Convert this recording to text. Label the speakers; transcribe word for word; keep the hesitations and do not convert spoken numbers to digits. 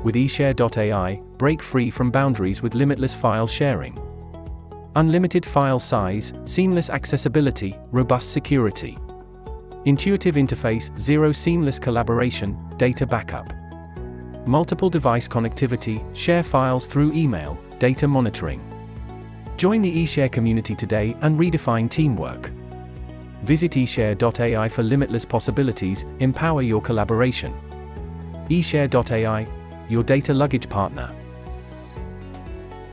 Speaker 1: With eShare dot A I, break free from boundaries with limitless file sharing. Unlimited file size, seamless accessibility, robust security. Intuitive interface, zero seamless collaboration, data backup. Multiple device connectivity, share files through email, data monitoring. Join the eShare community today and redefine teamwork. Visit eShare dot A I for limitless possibilities, empower your collaboration. eShare dot A I, your data luggage partner.